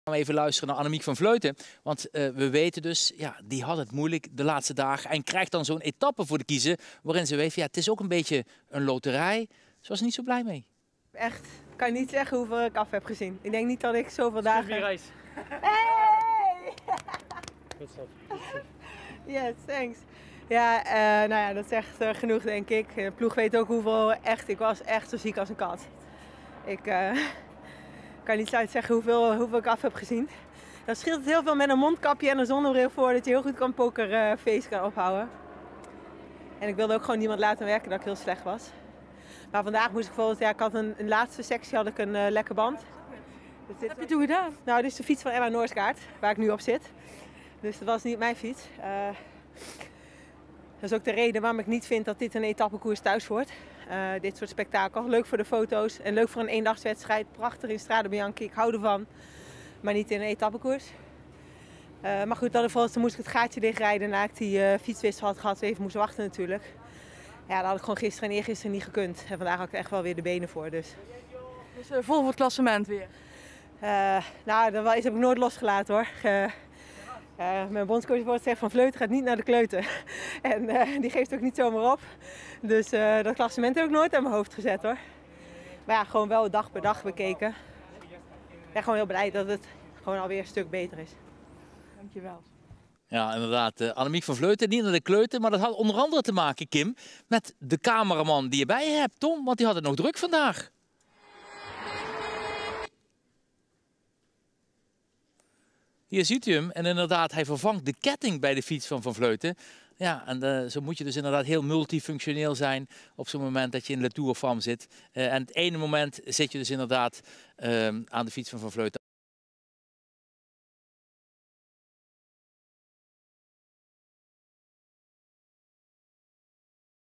Gaan we even luisteren naar Annemiek van Vleuten. Want we weten dus, ja, die had het moeilijk de laatste dagen. En krijgt dan zo'n etappe voor de kiezer. Waarin ze weet, ja, het is ook een beetje een loterij. Ze was er niet zo blij mee. Echt, ik kan niet zeggen hoeveel ik af heb gezien. Ik denk niet dat ik zoveel dagen... reis. Hey! Goed zo. Yes, thanks. Ja, nou ja, dat zegt genoeg denk ik. De ploeg weet ook hoeveel echt, ik was echt zo ziek als een kat. Ik kan niet uit zeggen hoeveel ik af heb gezien. Dan scheelt het heel veel met een mondkapje en een zonnebril voor dat je heel goed kan pokerface kan ophouden. En ik wilde ook gewoon niemand laten werken dat ik heel slecht was. Maar vandaag moest ik bijvoorbeeld, ja, ik had een laatste sectie had ik een lekke band. Dus Wat heb je toen gedaan? Nou, dit is de fiets van Emma Noorskaart, waar ik nu op zit. Dus dat was niet mijn fiets. Dat is ook de reden waarom ik niet vind dat dit een etappekoers thuis hoort. Dit soort spektakel. Leuk voor de foto's en leuk voor een eendagswedstrijd. Prachtig in Strade Bianchi, ik hou ervan. Maar niet in een etappekoers. Maar goed, dan moest ik het gaatje dichtrijden na ik die fietswissel had gehad. Even moest wachten natuurlijk. Ja, dat had ik gewoon gisteren en eergisteren niet gekund. En vandaag had ik er echt wel weer de benen voor. Dus Vol voor het klassement weer. Nou, dat heb ik nooit losgelaten hoor. Mijn bondscoach zegt van Vleuten gaat niet naar de kleuter. En die geeft ook niet zomaar op. Dus dat klassement heb ik nooit aan mijn hoofd gezet hoor. Maar ja, gewoon wel dag per dag bekeken. Ik ben gewoon heel blij dat het gewoon alweer een stuk beter is. Dankjewel. Ja, inderdaad. Annemiek van Vleuten, niet naar de kleuter. Maar dat had onder andere te maken, Kim, met de cameraman die je bij je hebt, Tom. Want die had het nog druk vandaag. Hier ziet u hem. En inderdaad, hij vervangt de ketting bij de fiets van Vleuten. Ja, en zo moet je dus inderdaad heel multifunctioneel zijn op zo'n moment dat je in Le Tour Femme zit. En het ene moment zit je dus inderdaad aan de fiets van Vleuten.